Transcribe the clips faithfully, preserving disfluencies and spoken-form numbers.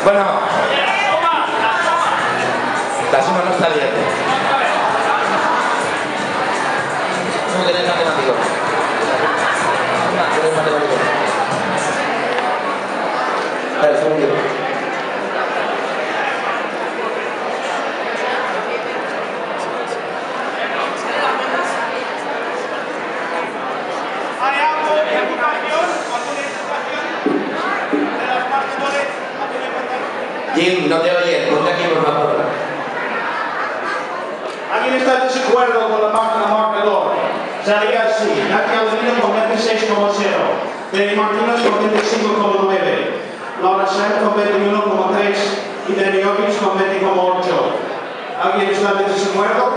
Bueno, la suma no está bien. No tenéis matemático. No tenéis matemático. A ver, segundo. ¿Hay algo de educación, alguna educación de las marcadores? Jim, no te oyes, ponte aquí por favor. ¿Alguien está en desacuerdo con la máquina marcador? Sería así: Nati Aldino con veintiséis coma cero, Dani Martínez con veinticinco coma nueve, Laura Sam con veintiuno coma tres y Dani Ockins con veinte coma ocho. ¿Alguien está en desacuerdo?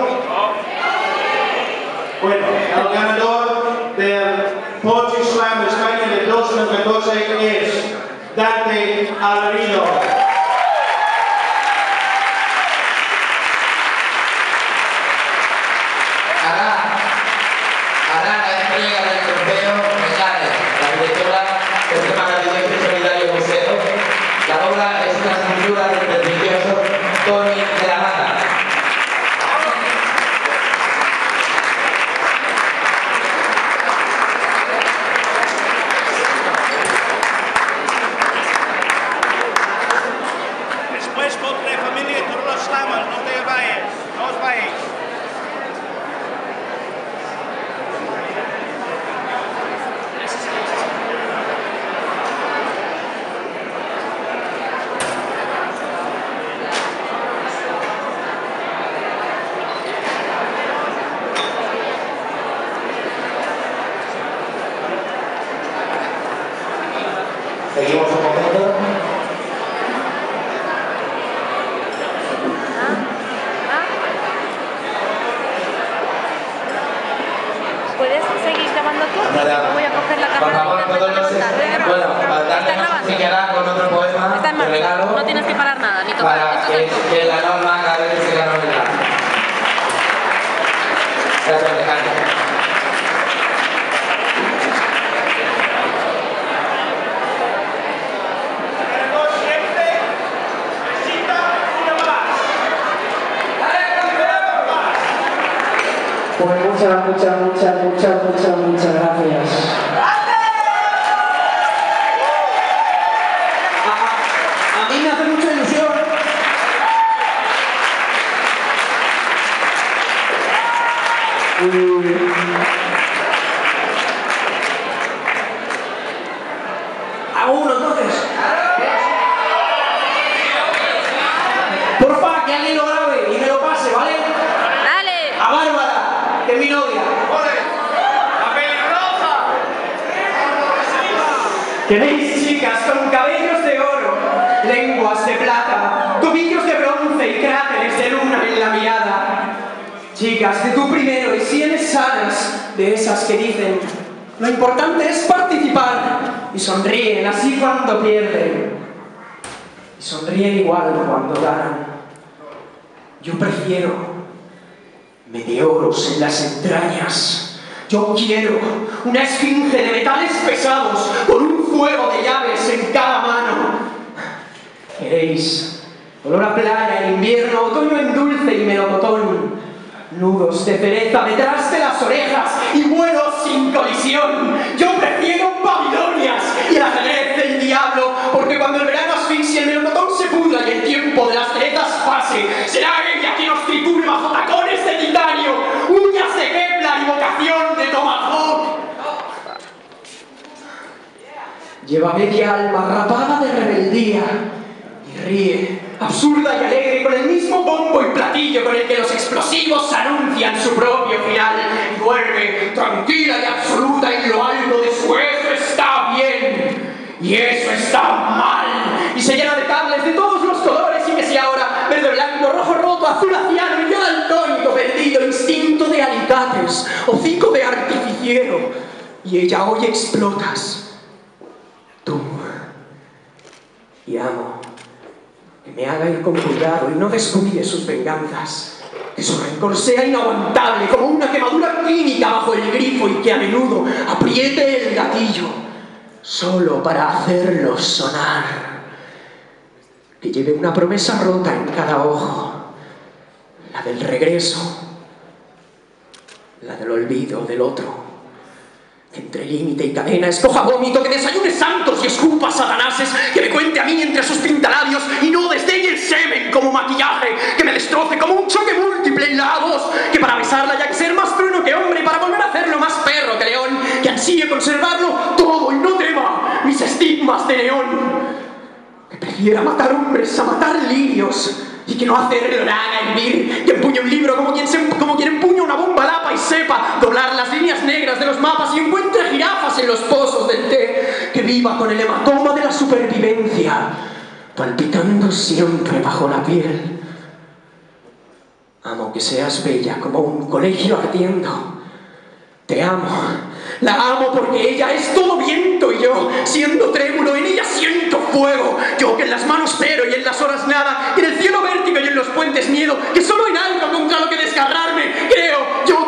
Bueno, el ganador del Poetry Slam de España de dos mil catorce es Dante Alvarino. Ahora la entrega del trofeo me sale la directora de este maravilloso y solidario museo. La obra es una escultura del prestigioso Tony de la Mata. Después contra familia y todos los slammers, no te vayas, no os vayáis. Seguimos un momento. ¿Puedes seguir grabando tú? Nada. Yo voy a coger la Por cámara. favor, todos los... Bueno, para darle si queda con otro poema, Está en te marcha. regalo No tienes que parar nada, ni tocar. para Esto que, es el que la norma cada vez se gane la. Gracias, Alejandro. Pues muchas, muchas, muchas, muchas, muchas, muchas gracias. A, a, a mí me hace mucha ilusión. Mm. Hago uno entonces. Porfa, que alguien lo grabe y me lo pase, ¿vale? ¡Dale! A Bárbara, que es mi novia. ¡La pelirroja! Tenéis chicas con cabellos de oro, lenguas de plata, tobillos de bronce y cráteres de luna en la mirada. Chicas de tu primero y sienes sanas, de esas que dicen: lo importante es participar, y sonríen así cuando pierden, y sonríen igual cuando ganan. Yo prefiero meteoros en las entrañas. Yo quiero una esfinge de metales pesados con un fuego de llaves en cada mano. Queréis olor a playa en invierno, otoño en dulce y melocotón, nudos de cereza detrás de las orejas y vuelos sin colisión. Yo prefiero Babilonias y el ajedrez del diablo, porque cuando el verano asfixia, el melocotón se pudra y el tiempo de las cerezas pase, será ella quien os triture bajo tacones de titanio, uñas de Kepler y vocación de Tomahawk. Lleva media alma rapada de rebeldía y ríe, absurda y alegre, con el mismo bombo y platillo con el que los explosivos anuncian su propio final. Y duerme tranquila y absoluta en lo alto de su eso está bien y eso está mal. Y se llena de cables de todos los colores, y que si ahora verde, blanco, rojo, roto, azul, aciano y daltónico, perdido, instinto de alicates, hocico de artificiero. Y ella hoy explotas. Tú. Y amo que me haga ir con cuidado y no descuide sus venganzas, que su rencor sea inaguantable como una quemadura clínica bajo el grifo, y que a menudo apriete el gatillo solo para hacerlo sonar. que lleve una promesa rota en cada ojo, la del regreso, la del olvido del otro, que entre límite y cadena escoja vómito, que desayune santos y escupa satanases, que me cuente a mí entre sus pintalabios y no desdeñe el semen como maquillaje, que me destroce como un choque múltiple en la voz, que para besarla haya que ser más trueno que hombre y para volver a hacerlo más perro que león, que ansíe conservarlo todo y no tema mis estigmas de neón, que prefiera matar hombres a matar lirios y que no hacerlo nada hervir, que empuñe un libro como quien, se, como quien empuña una bomba lapa y sepa doblar las líneas negras de los mapas y encuentre jirafas en los pozos del té, que viva con el hematoma de la supervivencia, palpitando siempre bajo la piel. Amo que seas bella como un colegio ardiendo. Te amo. La amo porque ella es todo viento y yo, siendo trémulo, en ella siento fuego. Yo que en las manos cero y en las horas nada, y en el cielo vértigo y en los puentes miedo, que solo en algo contra lo que desgarrarme creo. Yo